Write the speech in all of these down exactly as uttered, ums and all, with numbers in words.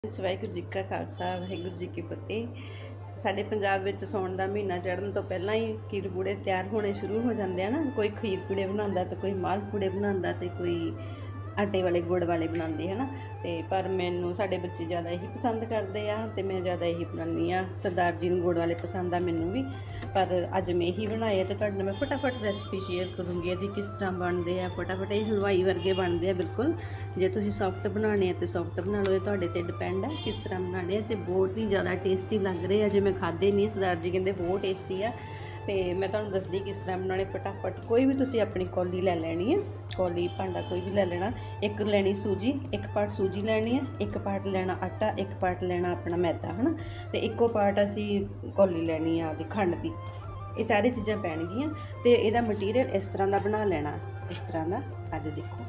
ਵਾਹਿਗੁਰੂ ਜੀ ਕਾ ਖਾਲਸਾ ਵਾਹਿਗੁਰੂ जी की फतेह। ਸਾਡੇ ਪੰਜਾਬ ਵਿੱਚ ਸੌਣ ਦਾ ਮਹੀਨਾ ਚੜ੍ਹਨ ਤੋਂ ਪਹਿਲਾਂ ਹੀ ਖੀਰ ਪੂੜੇ ਤਿਆਰ ਹੋਣੇ ਸ਼ੁਰੂ ਹੋ ਜਾਂਦੇ ਆ ਨਾ। ਕੋਈ ਖੀਰ ਪੂੜੇ ਬਣਾਉਂਦਾ ਤੇ ਕੋਈ ਮਾਲ ਪੂੜੇ ਬਣਾਉਂਦਾ ਤੇ ਕੋਈ ਆਟੇ ਵਾਲੇ ਗੁੜ ਵਾਲੇ ਬਣਾਉਂਦੇ ਹੈ ना। ਤੇ पर मैनू साडे बच्चे ज़्यादा यही पसंद करते हैं तो मैं ज़्यादा यही बनानी हाँ। सरदार जी नूं गुड़ वाले पसंद आ मैनू भी, पर अज मैं यही बनाए तो तुहाडे नाल मैं फटाफट रेसिपी शेयर करूँगी इहदी किस तरह बनते हैं। फटाफट ये हलवाई वर्गे बनते हैं बिल्कुल। जे तुसीं सॉफ्ट बनाने हैं तो सॉफ्ट बना लो, तुहाडे ते डिपेंड है किस तरह बनाने हैं। तो बहुत ही ज़्यादा टेस्टी लग रहे हैं। जे मैं खाधे नहीं, सरदार जी कहते बहुत टेस्टी है। तो मैं तुहानूं दसदी किस तरह बनाने। फटाफट कोई भी तुसीं अपनी कौली लै लैनी है, कौली भांडा कोई भी लै लेना। एक लैनी सूजी, एक पार्ट सूजी लैनी है, एक पार्ट लेना आटा, एक पार्ट लेना अपना मैदा है ना। तो इक्को पार्ट असी कौली लैनी है आपकी खंड की। ये सारी चीज़ां पैणगियां ते इहदा मटीरियल इस तरह का बना लेना, इस तरह का। अज देखो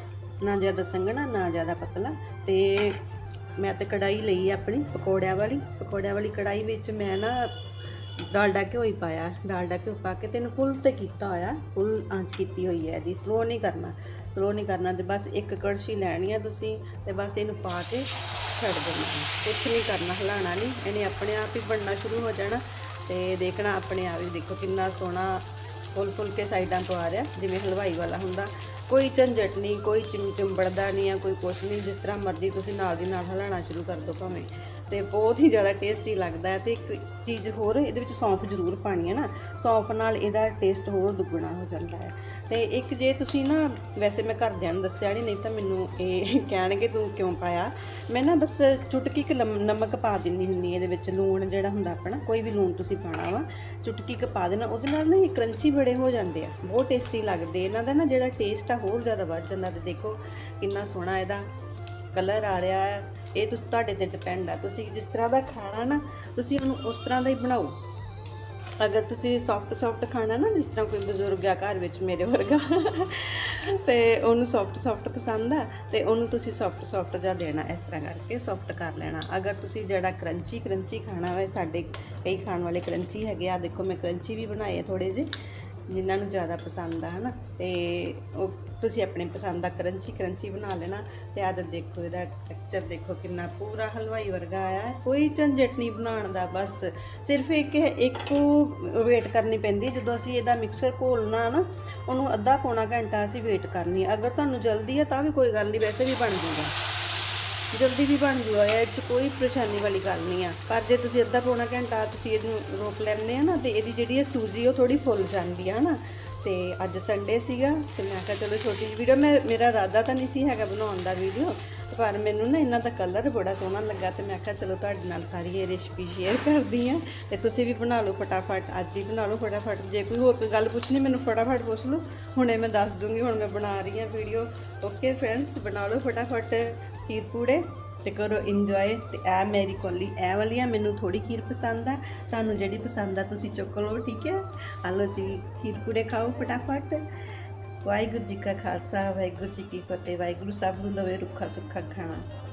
ना ज़्यादा संघना ना ज़्यादा पतला। तो मैं तो कढ़ाई लई अपनी पकौड़ियां वाली। पकौड़ियां वाली कढ़ाई विच मैं ना डालडा घ्यो ही पाया। डालडा घ्यो पा के तेन फुल तो किया होया, फुल आंच की हुई है यदि स्लो नहीं करना, स्लो नहीं करना। तो बस एक कड़छी लैनी है तुसी ते बस इनू पा के छड़ देना, कुछ नहीं करना, हिलाना नहीं। इन्हें अपने आप ही बनना शुरू हो जाना। तो देखना अपने आप ही, देखो कितना सोहना फुल फुल के साइडा तो आ रहा जिवें हलवाई वाला हुंदा। कोई झंझट नहीं, कोई चिम चिंबड़दा नहीं है, कोई कुछ नहीं। जिस तरह मर्जी तुसी नाल दी नाल हिलाना शुरू कर दो भावें। तो बहुत ही ज़्यादा टेस्टी लगता है। तो एक चीज़ होर इहदे विच सौंफ जरूर पानी है ना, सौंफ नाल इहदा टेस्ट होर दुगना हो जाता है। तो एक जे तुसी ना, वैसे मैं घरदिआं नूं दस्सिआ नहीं, नहीं तो मैनूं ये कहणगे तूं क्यों पाया। मैं ना बस चुटकी क नमक पा दिंदी हुंदी इहदे विच। लूण जिहड़ा हुंदा अपना, कोई भी लूण तुसी पाना वा, चुटकी क पा देना। उहदे नाल ना ये क्रंची बड़े हो जाते हैं, बहुत टेस्टी लगते। इन्हां दा ना जिहड़ा टेस्ट आ होर ज़्यादा वध जांदा। ते देखो कितना सोहना इहदा कलर आ रहा है। ये तुस तुहाडे ते डिपेंड है, तुसी जिस तरह का खाना ना तुसी उहनूं उस तरह का ही बनाओ। अगर तुसी सॉफ्ट सॉफ्ट खाना ना, जिस तरह कोई बजुर्ग आ घर विच मेरे वर्गा तो उन्होंने सॉफ्ट सॉफ्ट पसंद है, तो उन्होंने तुसी सॉफ्ट सॉफ्ट जा देना। इस तरह करके सॉफ्ट कर लेना। अगर तुसी जिहड़ा क्रंची क्रंची खाना होए, साडे कई खाण वाले क्रंची हैगे आ। देखो मैं क्रंची भी बनाए थोड़े जे, जिन्हां नूं ज़्यादा पसंद है ना। तो तुसी अपने पसंद का क्रंची क्रंची बना लेना। तो आद देखो इहदा टेक्सचर देखो कितना पूरा हलवाई वर्गा आया है। कोई झंझट नहीं बनाउण दा, बस सिर्फ एक एक वेट करनी पैंदी। जदों असीं इहदा मिक्सर घोलना ना, उहनूं अद्धा पौना घंटा असीं वेट करनी। अगर तुहानूं जल्दी है तां भी कोई गल नहीं, वैसे भी बन जूगा, जल्दी भी बन जूगा, इह कोई परेशानी वाली गल नहीं है। पर जे तुसीं अद्धा पौना घंटा तुसीं इहनूं रोक लैंदे हो ना, तो इहदी जिहड़ी सूजी वो थोड़ी फुल जाती है ना। तो अज संडे सीगा, तो मैं कहा चलो छोटी जी वीडियो, मैं मेरा इरादा तो नहीं सी हैगा बनाउण दा वीडियो, पर मैनूं ना इन्हां दा कलर बड़ा सोहना लगा। तो मैं कहा चलो तुहाडे नाल सारी ये रेसिपी शेयर करदी हां। ते तुसीं भी बना लो फटाफट, अज ही बना लो फटाफट। जे कोई होर कोई गल पुछनी मैनूं फटाफट पुछ लो, हुणे मैं दस दूँगी। हुण मैं बना रही हाँ वीडियो। ओके फ्रेंड्स, बना लो फटाफट खीर पूड़े ते करो इंजॉय। ते ऐ मेरी कौली ऐ वाली है, मैनूं थोड़ी खीर पसंद है, तुहानूं जिहड़ी पसंद है तुसीं चुक लो, ठीक है। आलो जी खीर पूड़े खाओ फटाफट। वाहिगुरू जी का खालसा वाहिगुरू जी की फतेह। वाहिगुरू सब नूं दवे रुखा सुखा खाना।